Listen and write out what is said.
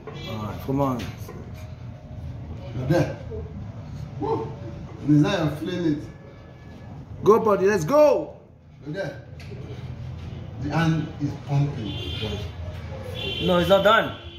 Alright, come on. You're there. Woo. It's not you're feeling it. Go, buddy, let's go! You're there. The hand is pumping. No, it's not done.